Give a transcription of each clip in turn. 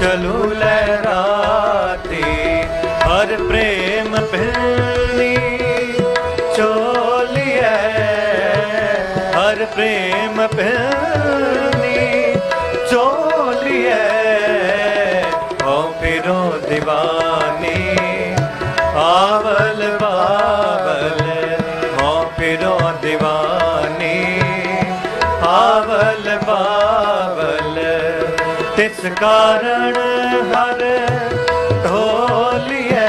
चलू लहराती, हर प्रेम पहनी चोलिए, हर प्रेम पहनी चोलिए। हो फिरो दीवानी आवल बावल, हो फिरो दीवानी आवल बावल। तिस कारण हर ढोलिए,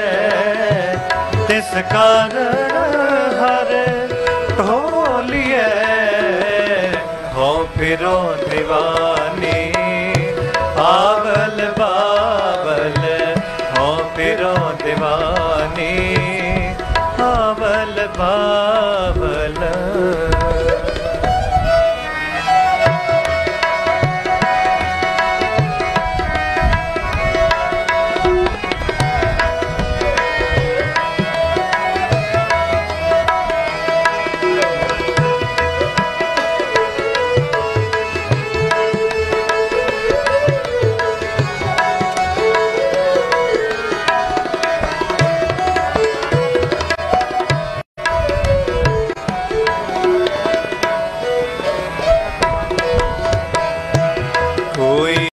तिस कारण हर ढोलिए। हो फिरो दीवानी आ